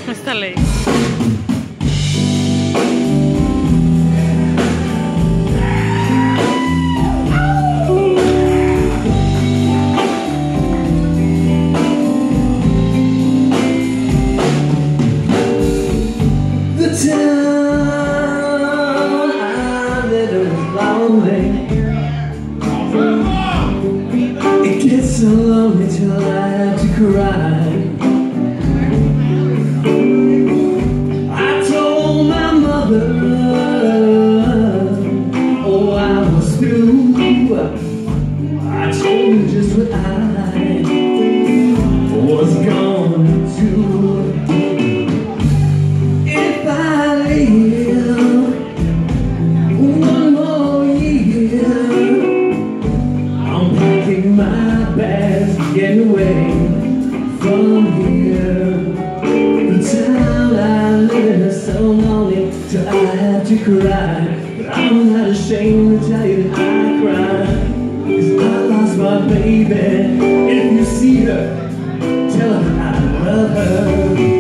Questa è lei. The town I live in is lonely. It gets so lonely till I have to cry. I told my mother, oh, I was through. I told her just what I was going to do. If I live one more year, I'm packing my bags, getting away from here. The town I live in is so lonely till I have to cry. But I'm not ashamed to tell you that I cry, 'cause I lost my baby. If you see her, tell her I love her.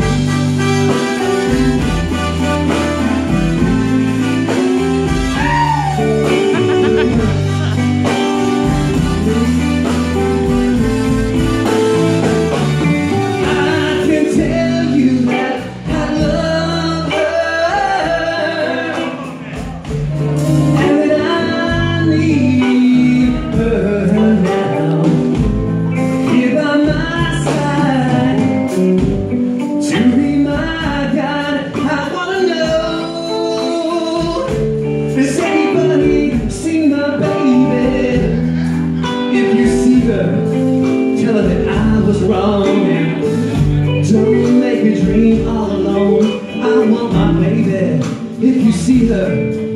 Tell her that I was wrong. Don't make me dream all alone. I want my baby. If you see her,